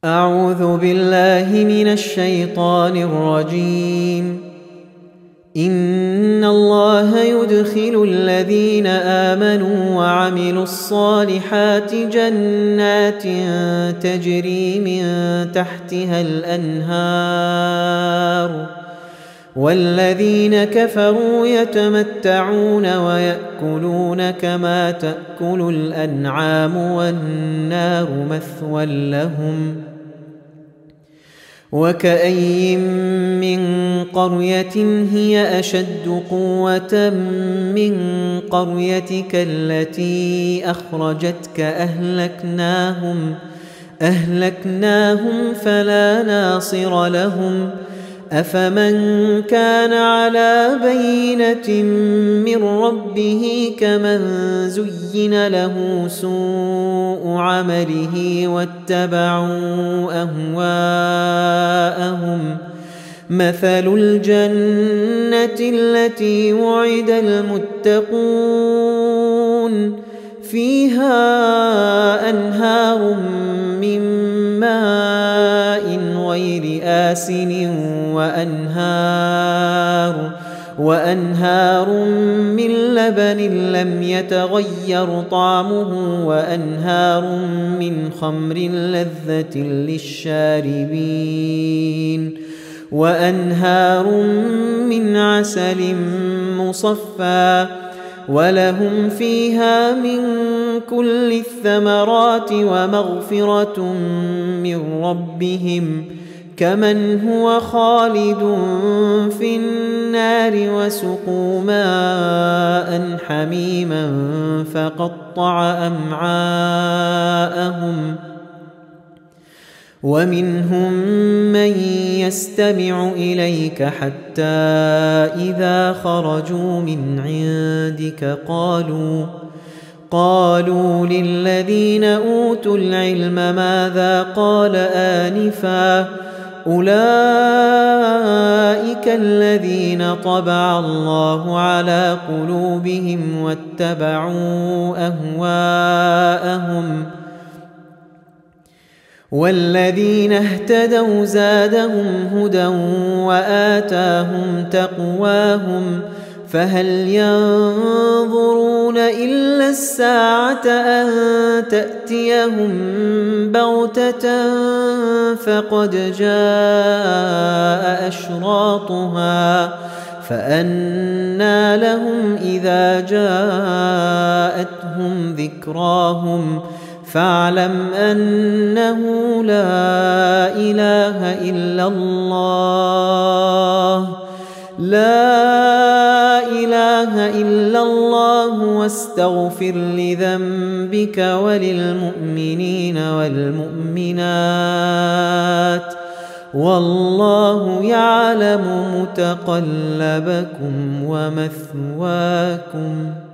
أعوذ بالله من الشيطان الرجيم. إن الله يدخل الذين آمنوا وعملوا الصالحات جنات تجري من تحتها الأنهار، والذين كفروا يتمتعون ويأكلون كما تأكل الأنعام والنار مثوى لهم. وكأين من قرية هي أشد قوة من قريتك التي أخرجتك أهلكناهم فلا ناصر لهم. أفمن كان على بينة من ربه كمن زين له سوء عمله واتبعوا أهواءهم. مثل الجنة التي وعد المتقون فيها أنهار من ماء غير آسن وأنهار من لبن لم يتغير طعمه وأنهار من خمر لذة للشاربين وأنهار من عسل مصفى ولهم فيها من كل الثمرات ومغفرة من ربهم كمن هو خالد في النار وسقوا ماء حميما فقطع أمعاءهم. ومنهم من يستمع إليك حتى إذا خرجوا من عندك قالوا للذين أوتوا العلم ماذا قال آنفا أولئك الذين طبع الله على قلوبهم واتبعوا أهواءهم. والذين اهتدوا زادهم هدى وآتاهم تقواهم فهل ينظرون إلا الساعة أن تأتيهم بغتة فقد جاء أشراطها فأنى لهم إذا جاءتهم ذكراهم فاعلم أنه لا إله إلا الله واستغفر لذنبك وللمؤمنين والمؤمنات والله يعلم متقلبكم ومثواكم.